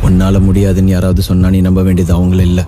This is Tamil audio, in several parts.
உன்னால முடியாதுன்னு யாராவது சொன்னா நீ நம்ப வேண்டியது அவங்கள இல்ல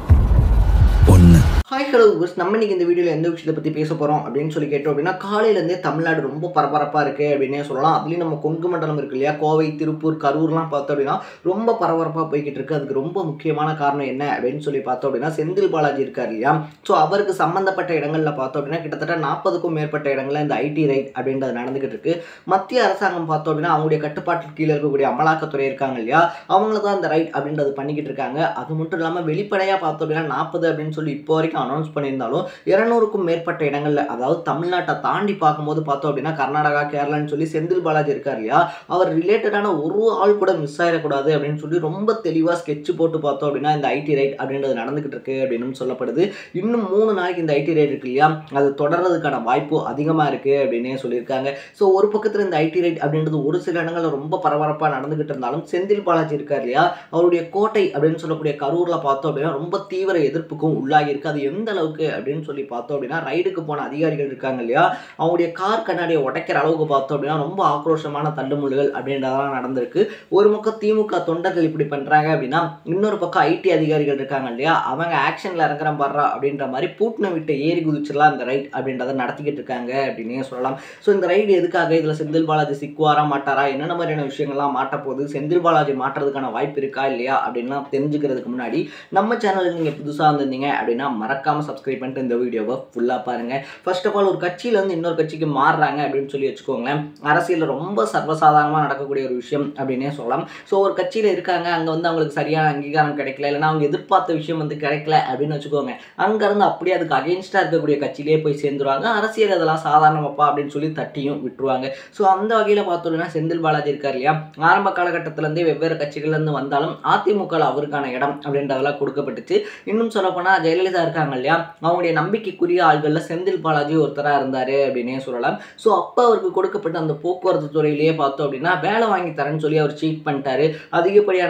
ஒண்ணு. ஹாய் ஹலோ வியூவர்ஸ், நம்ம இன்னைக்கு இந்த வீடியோவில் எந்த விஷயத்தை பற்றி பேச போகிறோம் அப்படின்னு சொல்லி கேட்டோம் அப்படின்னா, காலையிலேருந்தே தமிழ்நாடு ரொம்ப பரபரப்பாக இருக்குது அப்படின்னே சொல்லலாம். அதுலேயும் நம்ம கொங்கு மண்டலம் இருக்கு இல்லையா, கோவை, திருப்பூர், கரூர்லாம் பார்த்தோம் அப்படின்னா ரொம்ப பரபரப்பாக போய்கிட்டு இருக்குது. அதுக்கு ரொம்ப முக்கியமான காரணம் என்ன அப்படின்னு சொல்லி பார்த்தோம் அப்படின்னா, செந்தில் பாலாஜி இருக்கார் இல்லையா, ஸோ அவருக்கு சம்மந்தப்பட்ட இடங்களில் பார்த்தோம் அப்படின்னா கிட்டத்தட்ட 40க்கும் மேற்பட்ட இடங்களில் இந்த ஐடி ரைட் அப்படின்றது நடந்துகிட்டு இருக்கு. மத்திய அரசாங்கம் பார்த்தோம் அப்படின்னா அவங்களுடைய கட்டுப்பாட்டுக்கு கீழே இருக்கக்கூடிய அமலாக்கத்துறை இருக்காங்க இல்லையா, அவங்கள தான் இந்த ரைட் அப்படின்றது பண்ணிக்கிட்டு இருக்காங்க. அது மட்டும் இல்லாமல் வெளிப்படையாக பார்த்தோம் அப்படின்னா 40 அப்படின்னு சொல்லி இப்போ வரைக்கும் அனௌன்ஸ் பண்ணியிருந்தாலும் 200க்கும் மேற்பட்ட இடங்கள்ல, அதாவது தமிழ்நாட்டை தாண்டி பார்க்கும்போது பார்த்தோம் அப்படின்னா கர்நாடகா, கேரளான்னு சொல்லி செந்தில் பாலாஜி இருக்கார் இல்லையா, அவர் ரிலேட்டடான ஒரு ஆள் கூட மிஸ் ஆயிடக்கூடாது அப்படின்னு சொல்லி ரொம்ப தெளிவாக ஸ்கெட்ச் போட்டு பார்த்தோம் அப்படின்னா இந்த ஐடி ரைட் அப்படின்றது நடந்துகிட்டு இருக்கு அப்படின்னு சொல்லப்படுது. இன்னும் 3 நாளைக்கு இந்த ஐடி ரைட் இருக்கு இல்லையா, அது தொடர்றதுக்கான வாய்ப்பு அதிகமாக இருக்கு அப்படின்னே சொல்லியிருக்காங்க. ஸோ ஒரு பக்கத்தில் இந்த ஐடி ரைட் அப்படின்றது ஒரு சில இடங்களில் ரொம்ப பரபரப்பாக நடந்துகிட்டு இருந்தாலும் செந்தில் பாலாஜி இருக்கார் இல்லையா, அவருடைய கோட்டை அப்படின்னு சொல்லக்கூடிய கரூரில் பார்த்தோம் அப்படின்னா ரொம்ப தீவிர எதிர்ப்புக்கும் உள்ளாகி இருக்கு. அது எந்த அளவுக்கு அப்படின்னு சொல்லி பார்த்தோம் அப்படின்னா, ரைடுக்கு போன அதிகாரிகள் இருக்காங்க இல்லையா, அவங்களுடைய கார் கண்ணாடியை உடைக்கிற அளவுக்கு பார்த்தோம் அப்படின்னா ரொம்ப ஆக்ரோஷமான தள்ளுமுள்ளுகள் அப்படின்றதெல்லாம் நடந்திருக்கு. ஒரு பக்கம் திமுக தொண்டர்கள் இப்படி பண்றாங்க அப்படின்னா, இன்னொரு பக்கம் ஐடி அதிகாரிகள் இருக்காங்க இல்லையா, அவங்க ஆக்ஷன்ல இறங்குற பாடுறா அப்படின்ற மாதிரி பூட்டின விட்டு ஏறி குதிச்சிடலாம் இந்த ரைட் அப்படின்றத நடத்திக்கிட்டு இருக்காங்க அப்படின்னே சொல்லலாம். ஸோ இந்த ரைடு எதுக்காக, இதில் செந்தில் பாலாஜி சிக்குவாரா மாட்டாரா, என்னென்ன மாதிரியான விஷயங்கள்லாம் மாட்ட போகுது, செந்தில் பாலாஜி மாட்டுறதுக்கான வாய்ப்பு இருக்கா இல்லையா அப்படின்லாம் தெரிஞ்சுக்கிறதுக்கு முன்னாடி நம்ம சேனலுக்கு நீங்கள் புதுசாக வந்திருந்தீங்க அப்படின்னா மறக்காம சப்ஸ்கிரைப் பண்ணிட்டு இந்த வீடியோவை ஃபுல்லாக பாருங்கள். ஃபர்ஸ்ட் ஆஃப் ஆல், ஒரு கட்சியிலேருந்து இன்னொரு கட்சிக்கு மாறுறாங்க அப்படின்னு சொல்லி வச்சுக்கோங்களேன், அரசியலில் ரொம்ப சர்வசாதாரணமாக நடக்கக்கூடிய ஒரு விஷயம் அப்படின்னே சொல்லலாம். ஸோ ஒரு கட்சியில் இருக்காங்க, அங்கே வந்து அவங்களுக்கு சரியான அங்கீகாரம் கிடைக்கல, இல்லைனா அவங்க எதிர்பார்த்த விஷயம் வந்து கிடைக்கல அப்படின்னு வச்சுக்கோங்க, அங்கேருந்து அப்படியே அதுக்கு அகெயின்ஸ்டாக இருக்கக்கூடிய கட்சியிலே போய் சேர்ந்துருவாங்க. அரசியல் அதெல்லாம் சாதாரணமாப்பா அப்படின்னு சொல்லி தட்டியும் விட்டுருவாங்க. ஸோ அந்த வகையில் பார்த்தோம்னா செந்தில் பாலாஜி இருக்கார் இல்லையா, ஆரம்ப காலகட்டத்திலேருந்தே வெவ்வேறு கட்சிகள்லேருந்து வந்தாலும் அதிமுகவில் அவருக்கான இடம் அப்படின்றதெல்லாம் கொடுக்கப்பட்டுச்சு. இன்னும் சொல்லப்போனால் ஜெயலலிதா இருக்காங்க இல்லையா, அவங்களுடைய நம்பிக்கைக்குரிய ஆள்களில் செந்தில் பாலாஜி ஒருத்தராக இருந்தார் அப்படின்னே சொல்லலாம். ஸோ அப்போ அவருக்கு கொடுக்கப்பட்ட அந்த போக்குவரத்து துறையிலேயே பார்த்தோம் அப்படின்னா வேலை வாங்கி தரேன்னு சொல்லி அவர் சீட் பண்ணிட்டாரு. அதிகப்படியான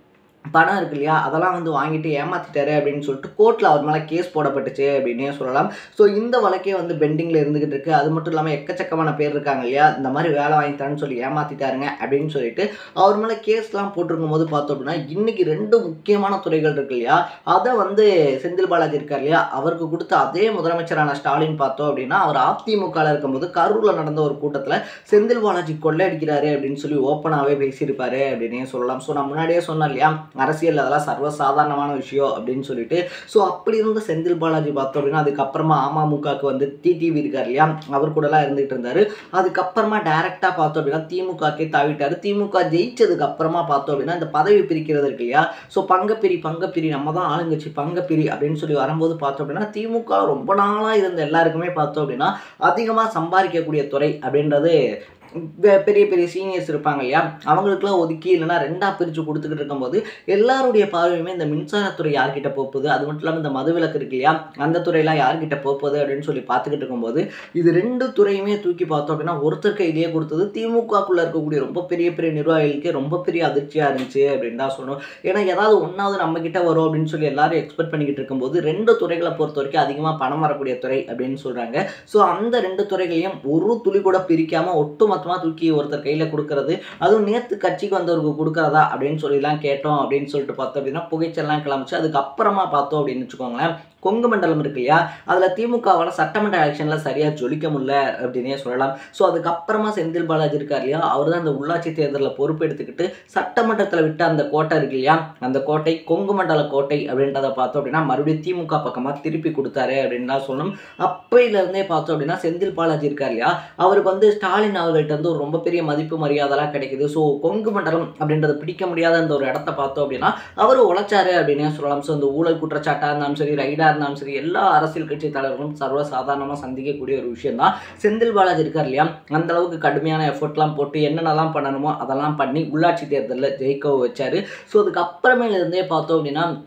பணம் இருக்கு இல்லையா, அதெல்லாம் வந்து வாங்கிட்டு ஏமாத்திட்டாரு அப்படின்னு சொல்லிட்டு கோர்ட்டில் அவர் மேலே கேஸ் போடப்பட்டுச்சு அப்படின்னே சொல்லலாம். ஸோ இந்த வழக்கே வந்து பெண்டிங்கில் இருந்துகிட்டு இருக்கு. அது மட்டும் இல்லாமல் எக்கச்சக்கமான பேர் இருக்காங்க இல்லையா, இந்த மாதிரி வேலை வாங்கி தரேன்னு சொல்லி ஏமாத்திட்டாருங்க அப்படின்னு சொல்லிட்டு அவர் மேலே கேஸ்லாம் போட்டிருக்கும் போது பார்த்தோம் அப்படின்னா இன்னைக்கு 2 முக்கியமான துறைகள் இருக்கு இல்லையா, அதை வந்து செந்தில் பாலாஜி இருக்கார் இல்லையா, அவருக்கு கொடுத்த அதே முதலமைச்சரான ஸ்டாலின் பார்த்தோம் அப்படின்னா அவர் அதிமுகவில் இருக்கும்போது கரூரில் நடந்த ஒரு கூட்டத்தில் செந்தில் பாலாஜி கொள்ளையடிக்கிறாரு அப்படின்னு சொல்லி ஓப்பனாகவே பேசியிருப்பாரு அப்படின்னே சொல்லலாம். ஸோ நான் முன்னாடியே சொன்னேன் இல்லையா, அரசியல் அதெல்லாம் சர்வசாதாரணமான விஷயம் அப்படின்னு சொல்லிட்டு. ஸோ அப்படி இருந்த செந்தில் பாலாஜி பார்த்தோம் அப்படின்னா அதுக்கப்புறமா அமமுகவுக்கு வந்து டிடிவி இருக்கார் இல்லையா, அவர் கூடலாம் இருந்துகிட்டு இருந்தாரு. அதுக்கப்புறமா டைரக்டாக பார்த்தோம் அப்படின்னா திமுகக்கே தாவிட்டாரு. திமுக ஜெயிச்சதுக்கு அப்புறமா பார்த்தோம் அப்படின்னா இந்த பதவி பிரிக்கிறது இருக்கு இல்லையா, ஸோ பங்கப்பிரி நம்ம தான் ஆளுங்கட்சி பங்கப்பிரி அப்படின்னு சொல்லி வரும்போது பார்த்தோம் அப்படின்னா திமுக ரொம்ப நாளாக இருந்த எல்லாருக்குமே பார்த்தோம் அப்படின்னா அதிகமாக சம்பாதிக்கக்கூடிய துறை அப்படின்றது பெரிய பெரிய சீனியர்ஸ் இருப்பாங்க இல்லையா, அவங்களுக்குலாம் ஒதுக்கி இல்லைனா 2ஆக பிரித்து கொடுத்துக்கிட்டு இருக்கும்போது எல்லாருடைய பார்வையுமே இந்த மின்சாரத்துறை யார்கிட்ட போகுது, அது மட்டும் இல்லாமல் இந்த மதுவிலக்கு இருக்கு இல்லையா, அந்த துறையெல்லாம் யார்கிட்ட போகுது அப்படின்னு சொல்லி பார்த்துக்கிட்டு இருக்கும்போது இது 2 துறையுமே தூக்கி பார்த்தோம் அப்படின்னா ஒருத்தர் கையிலேயே கொடுத்தது திமுகக்குள்ளே இருக்கக்கூடிய ரொம்ப பெரிய பெரிய நிர்வாகிகளுக்கு ரொம்ப பெரிய அதிர்ச்சியாக இருந்துச்சு அப்படின்னு தான் சொல்லணும். ஏன்னா ஏதாவது ஒன்றாவது நம்ம கிட்ட வரும் அப்படின்னு சொல்லி எல்லாரும் எக்ஸ்பெக்ட் பண்ணிக்கிட்டு இருக்கும்போது 2 துறைகளை பொறுத்த வரைக்கும் அதிகமாக பணம் வரக்கூடிய துறை அப்படின்னு சொல்கிறாங்க. ஸோ அந்த 2 துறைகளையும் ஒரு துளி கூட பிரிக்காமல் ஒட்டுமொத்த தூக்கி ஒருத்தர் கையில கொடுக்கறது, அதுவும் நேத்து கட்சிக்கு வந்தவருக்கு கொடுக்கறதா அப்படின்னு சொல்லிலாம் கேட்டோம் அப்படின்னு சொல்லிட்டு பார்த்தோம் அப்படின்னா புகைச்சல்லாம் கிளம்பிச்சு. அதுக்கப்புறமா பார்த்தோம் அப்படின்னு வச்சுக்கோங்களேன், கொங்கு மண்டலம் இருக்கு இல்லையா, அதில் திமுகவால் சட்டமன்ற எலெக்ஷனில் சரியாக ஜொலிக்க முடியல அப்படின்னே சொல்லலாம். ஸோ அதுக்கப்புறமா செந்தில் பாலாஜி இருக்கார் இல்லையா, அவர் தான் அந்த உள்ளாட்சி தேர்தலில் பொறுப்பு எடுத்துக்கிட்டு சட்டமன்றத்தில் விட்ட அந்த கோட்டை இருக்கு இல்லையா, அந்த கோட்டை கொங்கு மண்டல கோட்டை அப்படின்றத பார்த்தோம் அப்படின்னா மறுபடியும் திமுக பக்கமாக திருப்பி கொடுத்தாரு அப்படின்னு தான் சொல்லணும். அப்பையிலேருந்தே பார்த்தோம் அப்படின்னா செந்தில் பாலாஜி இருக்கார் இல்லையா, அவருக்கு வந்து ஸ்டாலின் அவர்கள்ட்ட வந்து ஒரு ரொம்ப பெரிய மதிப்பு மரியாதைலாம் கிடைக்குது. ஸோ கொங்கு மண்டலம் அப்படின்றத பிடிக்க முடியாத அந்த ஒரு இடத்த பார்த்தோம் அப்படின்னா அவர் உழைச்சாரு அப்படின்னே சொல்லலாம். ஸோ இந்த ஊழல் குற்றச்சாட்டாக இருந்தாலும் சரி, ரைடா இருந்தாலும் சரி, எல்லா அரசியல் கட்சி தலைவர்களும் சர்வசாதாரணமாக சந்திக்கக்கூடிய ஒரு விஷயம் தான். செந்தில் பாலாஜி இருக்கார் இல்லையா, அந்த அளவுக்கு கடுமையான எஃபர்ட்லாம் போட்டு என்னென்னலாம் பண்ணணுமோ அதெல்லாம் பண்ணி உள்ளாட்சி தேர்தலில் ஜெயிக்க வச்சாரு. ஸோ அதுக்கப்புறமேல இருந்தே பார்த்தோம் அப்படின்னா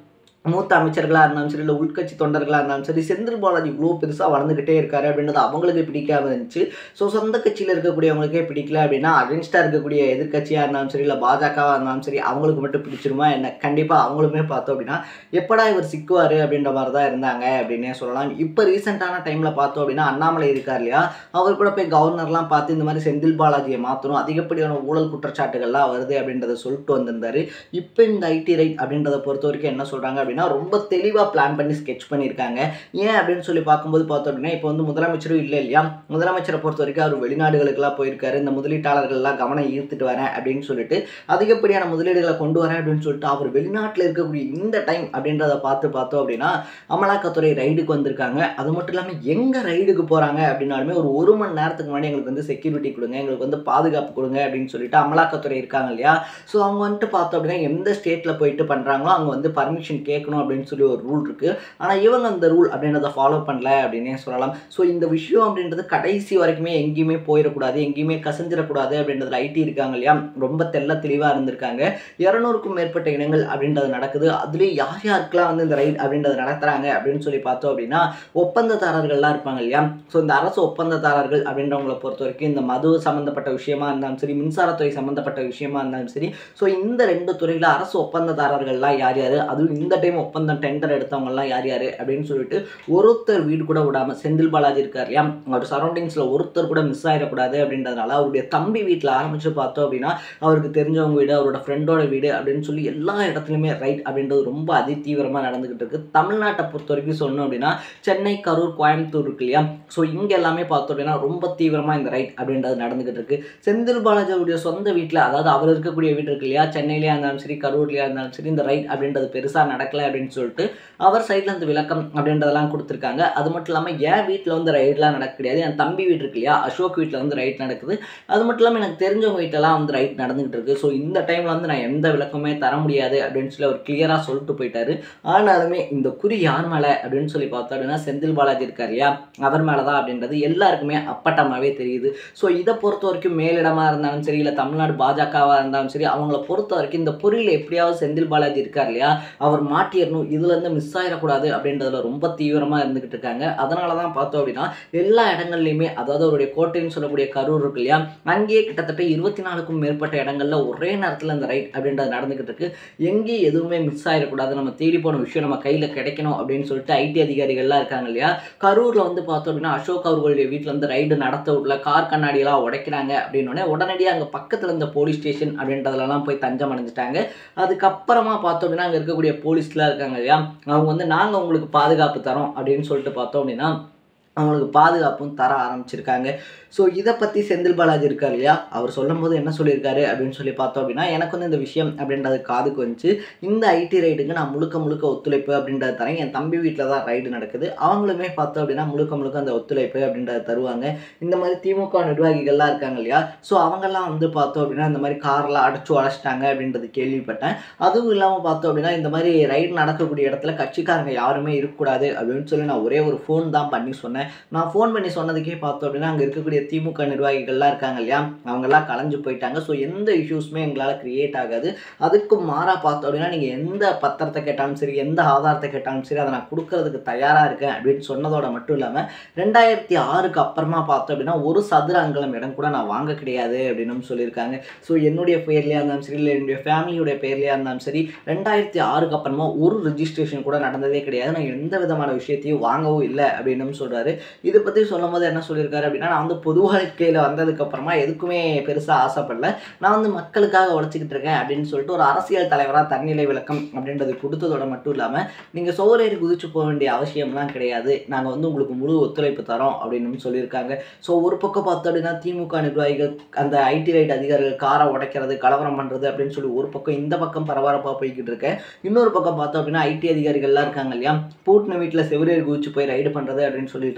மூத்த அமைச்சர்களாக இருந்தாலும் சரி, இல்லை உள்கட்சி தொண்டர்களாக இருந்தாலும் சரி, செந்தில் பாலாஜி இவ்வளோ பெருசாக வளர்ந்துக்கிட்டே இருக்காரு அப்படின்றது அவங்களுக்கு பிடிக்காம இருந்துச்சு. ஸோ சொந்த கட்சியில் இருக்கக்கூடியவங்களுக்கே பிடிக்கல அப்படின்னா அகென்ஸ்டாக இருக்கக்கூடிய எதிர்கட்சியாக இருந்தாலும் சரி, இல்லை பாஜகவாக இருந்தாலும் சரி, அவங்களுக்கு மட்டும் பிடிச்சிருமா என்ன? கண்டிப்பாக அவங்களுமே பார்த்தோம் அப்படின்னா எப்படா இவர் சிக்குவார் அப்படின்ற மாதிரி தான் இருந்தாங்க அப்படின்னே சொல்லலாம். இப்போ ரீசெண்டான டைமில் பார்த்தோம் அப்படின்னா அண்ணாமலை இருக்கார் இல்லையா, அவர் கூட போய் கவர்னர்லாம் பார்த்து இந்த மாதிரி செந்தில் பாலாஜியை மாற்றணும், அதிகப்படியான ஊழல் குற்றச்சாட்டுகள்லாம் வருது அப்படின்றத சொல்லிட்டு வந்திருந்தாரு. இப்போ இந்த ஐடி ரைட் அப்படின்றத பொறுத்த வரைக்கும் என்ன சொல்கிறாங்க ரொம்ப தெளிவாக பிளான் பண்ணி ஸ்கெட்ச் பண்ணியிருக்காங்க. ஏன் அப்படின்னு சொல்லி பார்க்கும்போது பார்த்தோம் அப்படின்னா இப்போ வந்து முதலமைச்சரும் இல்லை இல்லையா, முதலமைச்சரை பொறுத்த வரைக்கும் அவர் வெளிநாடுகளுக்கெல்லாம் போயிருக்காரு. இந்த முதலீட்டாளர்கள்லாம் கவனம் ஈர்த்துட்டு வரேன் அப்படின்னு சொல்லிட்டு அதிகப்படியான முதலீடுகளை கொண்டு வரேன் அப்படின்னு சொல்லிட்டு அவர் வெளிநாட்டில் இருக்கக்கூடிய இந்த டைம் அப்படின்றத பார்த்தோம் அப்படின்னா அமலாக்கத்துறை ரைடுக்கு வந்திருக்காங்க. அது மட்டும் இல்லாமல் எங்கே ரைடுக்கு போகிறாங்க அப்படின்னாலுமே ஒரு மணி நேரத்துக்கு முன்னாடி எங்களுக்கு வந்து செக்யூரிட்டி கொடுங்க, எங்களுக்கு வந்து பாதுகாப்பு கொடுங்க அப்படின்னு சொல்லிட்டு அமலாக்கத்துறை இருக்காங்க இல்லையா. ஸோ அவங்க வந்துட்டு பார்த்தோம் அப்படின்னா எந்த ஸ்டேட்டில் போயிட்டு பண்ணுறாங்களோ அங்கே வந்து பர்மிஷன் கேட்கணும் அப்படின்னு சொல்லி ஒரு ரூல் இருக்குது. ஆனால் இவங்க அந்த ரூல் அப்படின்றத ஃபாலோ பண்ணல அப்படின்னே சொல்லலாம். ஸோ இந்த விஷயம் அப்படின்றது கடைசி வரைக்குமே எங்கேயுமே போயிடக்கூடாது, எங்கேயுமே கசஞ்சிடக்கூடாது அப்படின்றதுல ஐடி இருக்காங்க இல்லையா, ரொம்ப தெளிவாக இருந்திருக்காங்க. 200க்கும் மேற்பட்ட இடங்கள் அப்படின்றது நடக்குது. அதுலேயே யார் யாருக்கெல்லாம் வந்து இந்த ரைட் அப்படின்றத நடத்துகிறாங்க அப்படின்னு சொல்லி பார்த்தோம் அப்படின்னா ஒப்பந்ததாரர்கள்லாம் இருப்பாங்க இல்லையா. ஸோ இந்த அரசு ஒப்பந்ததாரர்கள் அப்படின்றவங்களை பொறுத்த வரைக்கும் இந்த மது சம்மந்தப்பட்ட விஷயமா இருந்தாலும் சரி, மின்சாரத்துறை சம்மந்தப்பட்ட விஷயமா இருந்தாலும் சரி, ஸோ இந்த 2 துறையில் அரசு ஒப்பந்ததாரர்கள்லாம் யார் யார், அதுவும் இந்த டைம் ஒப்பந்தம் டெண்டர் எடுத்தவங்கலாம் யார் யார் அப்படின்னு சொல்லிட்டு ஒருத்தர் வீடு கூட விடாமல் செந்தில் பாலாஜி இருக்கார் இல்லையா, அவர் சரௌண்டிங்ஸில் ஒருத்தர் கூட மிஸ் ஆகிடக்கூடாது அப்படின்றதுனால அவருடைய தம்பி வீட்டில் ஆரம்பித்து பார்த்தோம் அப்படின்னா அவருக்கு தெரிஞ்சவங்க வீடு, அவரோட ஃப்ரெண்டோட வீடு அப்படின்னு சொல்லி எல்லா இடத்துலையுமே ரைட் அப்படின்றது ரொம்ப அதிதீவிரமாக நடந்துகிட்டு இருக்கு. தமிழ்நாட்டை பொறுத்த வரைக்கும் சொன்னோம் அப்படின்னா சென்னை, கரூர், கோயம்புத்தூர் இருக்கு இல்லையா, ஸோ இங்கே எல்லாமே பார்த்தோம் அப்படின்னா ரொம்ப தீவிரமாக இந்த ரைட் அப்படின்றது நடந்துகிட்டு இருக்கு. செந்தில் பாலாஜியுடைய சொந்த வீட்டில், அதாவது அவர் இருக்கக்கூடிய வீடு இருக்கு இல்லையா, சென்னையிலேயே இருந்தாலும் சரி, கரூர்லேயே இருந்தாலும் சரி, இந்த ரைட் அப்படின்றது பெருசாக நடக்கலை அப்படின்னு சொல்லிட்டு அவர் சைடில் இந்த விளக்கம் அப்படின்றதெல்லாம் கொடுத்துருக்காங்க. அது மட்டும் இல்லாமல் என் வீட்டில் வந்து ரைட்லாம் நடக்க கிடையாது, என் தம்பி வீடு இருக்கு இல்லையா, அசோக் வீட்டில் வந்து ரைட் நடக்குது. அது மட்டும் இல்லாமல் எனக்கு தெரிஞ்சவங்க வீட்டிலலாம் வந்து ரைட் நடந்துகிட்டு இருக்கு. ஸோ இந்த டைமில் வந்து நான் எந்த விளக்கமே தர முடியாது அப்படின்னு சொல்லி அவர் கிளியராக சொல்லிட்டு போயிட்டாரு. ஆனாலுமே இந்த குறி யார் மேலே அப்படின்னு சொல்லி பார்த்தோம் அப்படின்னா செந்தில் பாலாஜி இருக்கார் இல்லையா, அவர் மேலே தான் அப்படின்றது எல்லாருக்குமே அப்பட்டமாகவே தெரியுது. ஸோ இதை பொறுத்த வரைக்கும் மேலிடமாக இருந்தாலும் சரி, இல்லை தமிழ்நாடு பாஜகவாக இருந்தாலும் சரி, அவங்கள பொறுத்த வரைக்கும் இந்த பொறியில் எப்படியாவது செந்தில் பாலாஜி இருக்கார் இல்லையா, அவர் மாட்டிடணும், இதுலேருந்து மிஸ் ஆகிடக்கூடாது அப்படின்றதுல ரொம்ப தீவிரமாக இருந்துகிட்டு இருக்காங்க. அதனால தான் பார்த்தோம் அப்படின்னா எல்லா இடங்கள்லையுமே, அதாவது அவருடைய கோட்டைன்னு சொல்லக்கூடிய கரூர் இருக்கு இல்லையா, அங்கேயே கிட்டத்தட்ட 24க்கும் மேற்பட்ட இடங்கள்ல ஒரே நேரத்தில் இந்த ரைட் அப்படின்றது நடந்துகிட்டு இருக்கு. எங்கேயும் எதுவுமே மிஸ் ஆகிடக்கூடாது, நம்ம தேடி போன விஷயம் நம்ம கையில் கிடைக்கணும் அப்படின்னு சொல்லிட்டு ஐடி அதிகாரிகள்லாம் இருக்காங்க இல்லையா. கரூரில் வந்து பார்த்தோம் அப்படின்னா அசோக் அவர்களுடைய வீட்டில் வந்து ரைடு நடத்த விடல, கார் கண்ணாடியெல்லாம் உடைக்கிறாங்க அப்படின்னோடனே உடனடியாக அங்கே பக்கத்தில் இருந்த போலீஸ் ஸ்டேஷன் அப்படின்றதுலலாம் போய் தஞ்சம் அடைஞ்சிட்டாங்க. அதுக்கப்புறமா பார்த்தோம் அப்படின்னா அங்கே இருக்கக்கூடிய போலீஸ்லாம் இருக்காங்க இல்லையா, அவங்க வந்து நாங்கள் உங்களுக்கு பாதுகாப்பு தரோம் அப்படின்னு சொல்லிட்டு பார்த்தோம் அப்படின்னா அவங்களுக்கு பாதுகாப்பும் தர ஆரம்பிச்சிருக்காங்க. ஸோ இதை பற்றி செந்தில் பாலாஜி இருக்கார் இல்லையா, அவர் சொல்லும் போது என்ன சொல்லியிருக்காரு அப்படின்னு சொல்லி பார்த்தோம் அப்படின்னா எனக்கு வந்து இந்த விஷயம் அப்படின்றது காதுக்கு வந்துச்சு, இந்த ஐடி ரைடுக்கு நான் முழுக்க ஒத்துழைப்பு அப்படின்றத தரேன், என் தம்பி வீட்டில் தான் ரைடு நடக்குது, அவங்களுமே பார்த்தோம் அப்படின்னா முழுக்க அந்த ஒத்துழைப்பு அப்படின்றத தருவாங்க. இந்த மாதிரி திமுக நிர்வாகிகள்லாம் இருக்காங்க இல்லையா, ஸோ அவங்கெல்லாம் வந்து பார்த்தோம் அப்படின்னா இந்த மாதிரி கார்லாம் அடைச்சிட்டாங்க அப்படின்றது கேள்விப்பட்டேன். அதுவும் இல்லாமல் பார்த்தோம் அப்படின்னா இந்த மாதிரி ரைடு நடக்கக்கூடிய இடத்துல கட்சிக்காரங்க யாருமே இருக்கக்கூடாது அப்படின்னு சொல்லி நான் ஒரே ஒரு ஃபோன் தான் பண்ணி சொன்னேன். நான் ஃபோன் பண்ணி சொன்னதுக்கே பார்த்தோம் அப்படின்னா அங்கே இருக்கக்கூடிய திமுக நிர்வாகிகள்லாம் இருக்காங்க இல்லையா, அவங்கெல்லாம் கலைஞ்சு போயிட்டாங்க. ஸோ எந்த இஷ்யூஸுமே எங்களால் கிரியேட் ஆகாது. அதுக்கு மாறாக பார்த்தோம் அப்படின்னா நீங்கள் எந்த பத்திரத்தை கேட்டாலும் சரி, எந்த ஆதாரத்தை கேட்டாலும் சரி, அதை நான் கொடுக்கறதுக்கு தயாராக இருக்கேன் அப்படின்னு சொன்னதோட மட்டும் இல்லாமல் 2006க்கு அப்புறமா பார்த்தோம் அப்படின்னா ஒரு சதுர அங்குலம் இடம் கூட நான் வாங்க கிடையாது அப்படின்னு சொல்லியிருக்காங்க. ஸோ என்னுடைய பேர்லையாக இருந்தாலும் சரி, இல்லை என்னுடைய ஃபேமிலியுடைய பேர்லையாக இருந்தாலும் சரி, 2006க்கு அப்புறமா ஒரு ரிஜிஸ்ட்ரேஷன் கூட நடந்ததே கிடையாது, நான் எந்த விதமான விஷயத்தையும் வாங்கவும் இல்லை அப்படின்னு சொல்கிறாரு. இதை பற்றி சொல்லும் போது என்ன சொல்லியிருக்காரு அப்படின்னா நான் வந்து பொது வாழ்க்கையில் வந்ததுக்கப்புறமா எதுக்குமே பெருசாக ஆசைப்படல, நான் வந்து மக்களுக்காக உழைச்சிக்கிட்டு இருக்கேன் அப்படின்னு சொல்லிட்டு ஒரு அரசியல் தலைவராக தன்னிலை விளக்கம் அப்படின்றது கொடுத்ததோட மட்டும் இல்லாமல் நீங்கள் சோறேறி குதிச்சு போக வேண்டிய அவசியம்லாம் கிடையாது, நாங்கள் வந்து உங்களுக்கு முழு ஒத்துழைப்பு தரோம் அப்படின்னு சொல்லியிருக்காங்க. ஸோ ஒரு பக்கம் பார்த்தோம் அப்படின்னா திமுக நிர்வாகிகள் அந்த ஐடி ரைட் அதிகாரிகள் காரை உடைக்கிறது, கலவரம் பண்ணுறது அப்படின்னு சொல்லி ஒரு பக்கம் இந்த பக்கம் பரபரப்பாக போய்கிட்டு இருக்கேன். இன்னொரு பக்கம் பார்த்தோம் அப்படின்னா ஐடி அதிகாரிகள்லாம் இருக்காங்க இல்லையா, பூட்டின வீட்டில் செவரேறி குதிச்சு போய் ரைடு பண்ணுறது அப்படின்னு சொல்லிட்டு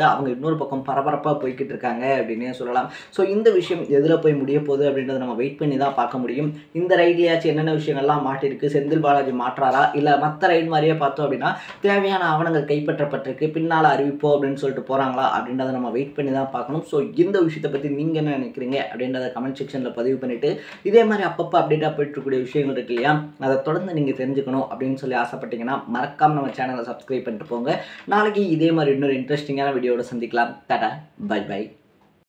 அவங்க இன்னொரு பக்கம் பரபரப்பாக போய்கிட்டு இருக்காங்க அப்படின்னே சொல்லலாம். ஸோ இந்த விஷயம் எதில் போய் முடிய போகுது அப்படின்றத நம்ம வெயிட் பண்ணி தான் பார்க்க முடியும். இந்த ரைட்லையாச்சும் என்னென்ன விஷயங்கள்லாம் மாட்டிருக்கு, செந்தில் பாலாஜி மாற்றாரா இல்லை மற்ற ரைட் மாதிரியே பார்த்தோம் அப்படின்னா தேவையான ஆவணங்கள் கைப்பற்றப்பட்டிருக்கு, பின்னால் அறிவிப்போம் அப்படின்னு சொல்லிட்டு போகிறாங்களா அப்படின்றத நம்ம வெயிட் பண்ணி தான் பார்க்கணும். ஸோ இந்த விஷயத்தை பற்றி நீங்கள் என்ன நினைக்கிறீங்க அப்படின்றத கமெண்ட் செக்ஷனில் பதிவு பண்ணிவிட்டு இதே மாதிரி அப்பப்போ அப்டேட்டாக போயிட்டுருக்கூடிய விஷயங்கள் இருக்கு இல்லையா, அதை தொடர்ந்து நீங்கள் தெரிஞ்சுக்கணும் அப்படின்னு சொல்லி ஆசைப்பட்டீங்கன்னா மறக்காம நம்ம சேனலை சப்ஸ்கிரைப் பண்ணிட்டு போங்க. நாளைக்கு இதே மாதிரி இன்னொரு இன்ட்ரெஸ்டிங்கான வீடியோட சந்திக்கலாம். Tata, bye by.